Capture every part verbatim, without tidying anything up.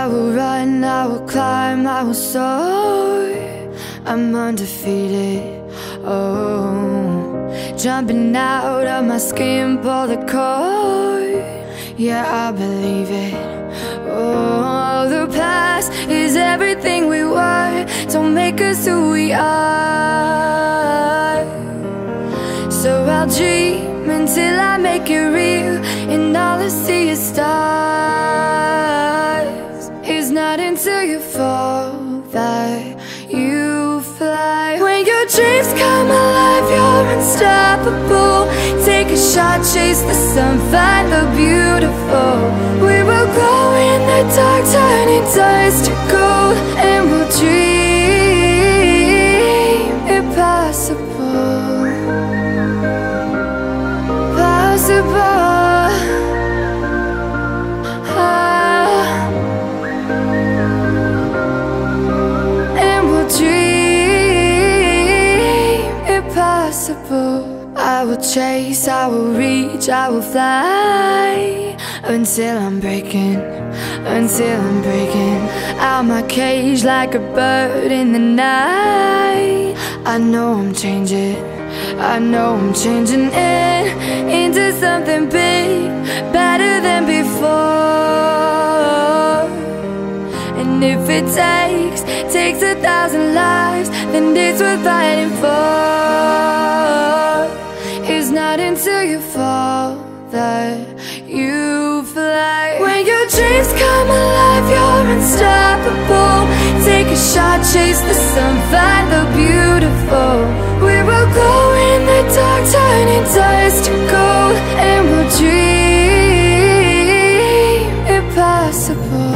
I will run, I will climb, I will soar. I'm undefeated, oh. Jumping out of my skin, pull the cord. Yeah, I believe it. Oh, the past is everything we were. Don't make us who we are. So I'll dream until I make it real, and all I see is stars. It's not until you fall that you fly. When your dreams come alive, you're unstoppable. Take a shot, chase the sun, find the beautiful. We will glow in the dark, turning dust to gold, and we'll dream impossible. Possible. Ah. And we'll dream impossible. I will chase, I will reach, I will fly, until I'm breaking, until I'm breaking out my cage like a bird in the night. I know I'm changing, I know I'm changing it into something big, better than before. And if it takes, takes a thousand lives, then it's worth fighting for. It's not until you fall that you fly. When your dreams come alive, you're unstoppable. Take a shot, chase the sun, find the beautiful. We will glow in the dark, turning dust to gold, and we'll dream impossible.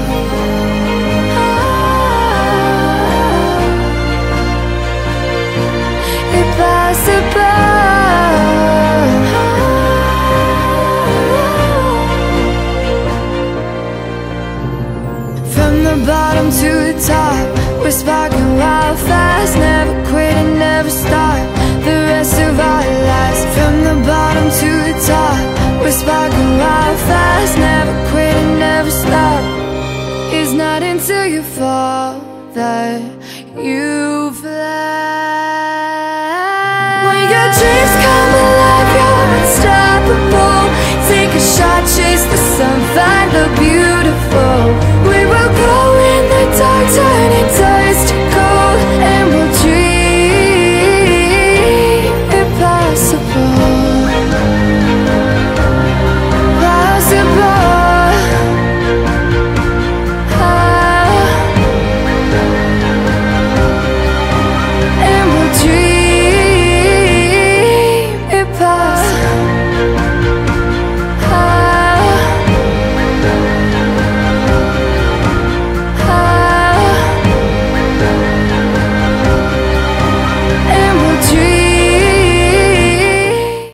Ah, impossible. From the bottom to the top, we're sparking wild fast. Never quit and never stop the rest of our lives. From the bottom to the top, we're sparking wild fast. Never quit and never stop. It's not until you fall that you fly. When your dreams